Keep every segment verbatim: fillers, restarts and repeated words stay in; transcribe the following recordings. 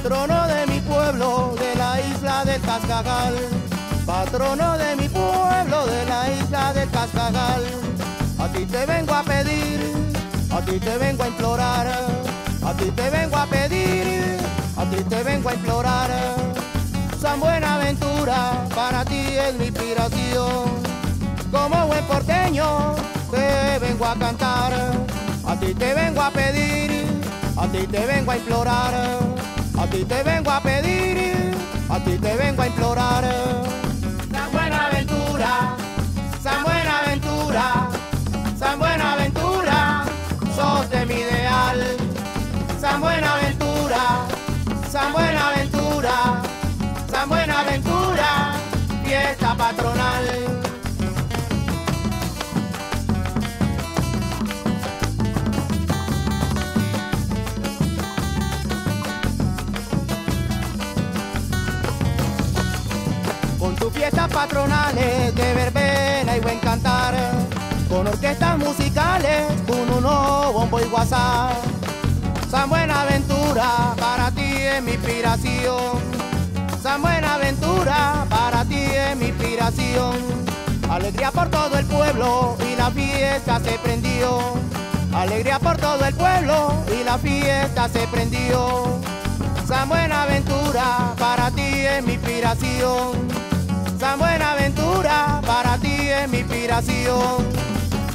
patrono de mi pueblo, de la isla del Cascagal, patrono de mi pueblo, de la isla del Cascagal. A ti te vengo a pedir, a ti te vengo a implorar, a ti te vengo a pedir, a ti te vengo a implorar. San Buenaventura, para ti es mi inspiración. Como buen porteño te vengo a cantar, a ti te vengo a pedir, a ti te vengo a implorar, a ti te vengo a pedir, a ti te vengo a implorar. San Buenaventura, San Buenaventura, San Buenaventura, sos de mi ideal. San Buenaventura, San Buenaventura, San Buenaventura, fiesta patronal. Con tus fiestas patronales de verbena y buen cantar, con orquestas musicales, con uno bombo y guasá. San Buenaventura, para ti es mi inspiración. San Buenaventura, para ti es mi inspiración. Alegría por todo el pueblo y la fiesta se prendió. Alegría por todo el pueblo y la fiesta se prendió. San Buenaventura, para ti es mi inspiración. San Buenaventura, para ti es mi inspiración.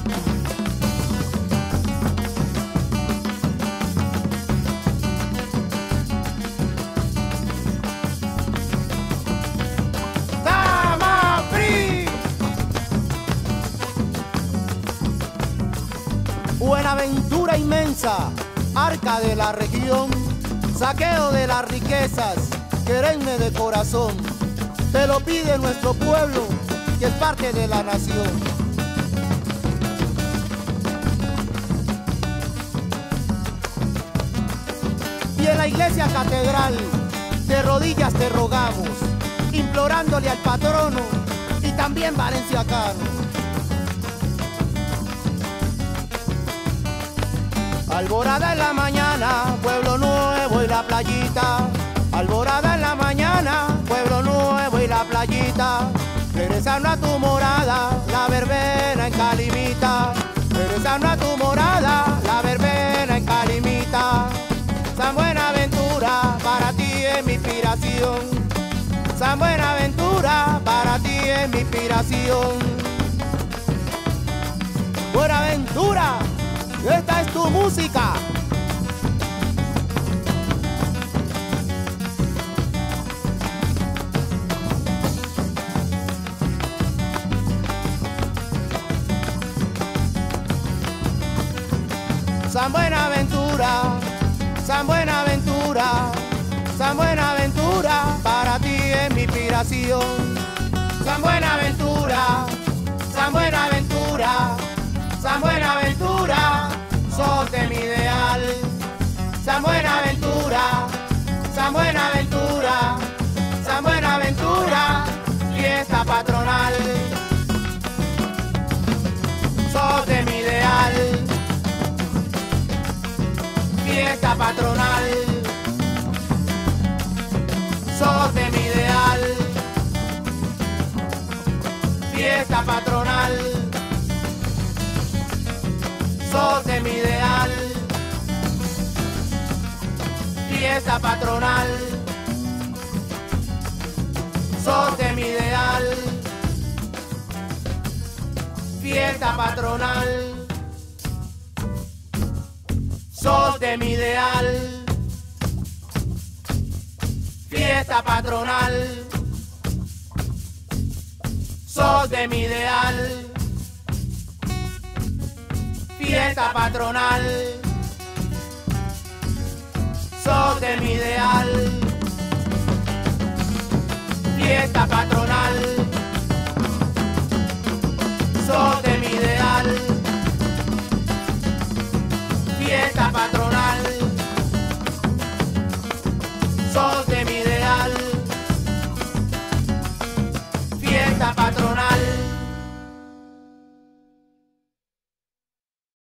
Buenaventura inmensa, arca de la región, saqueo de las riquezas, querenme de corazón. Te lo pide nuestro pueblo, que es parte de la nación. Y en la iglesia catedral, de rodillas te rogamos, implorándole al patrono y también valenciacano. Alborada en la mañana, Pueblo Nuevo y la playita. Alborada en la mañana, Pueblo Nuevo y la playita. Regresando a tu morada, la verbena en Calimita. Regresando a tu morada, la verbena en Calimita. San Buenaventura, para ti es mi inspiración. San Buenaventura, para ti es mi inspiración. Buenaventura, esta es tu música. San Buenaventura, San Buenaventura, San Buenaventura, para ti es mi inspiración. San Buenaventura, San Buenaventura, San Buenaventura, sos de mi ideal. San Buenaventura, San Buenaventura, San Buenaventura, fiesta patronal. Sos de mi ideal. Fiesta patronal. Sos de mi ideal. Fiesta patronal. Sos de mi ideal. Fiesta patronal. Sos de mi ideal. Fiesta patronal. Sos de mi ideal. Fiesta patronal. Sos de mi ideal. Fiesta patronal. Sos de mi ideal. Fiesta patronal. Sos de mi ideal. Fiesta patronal.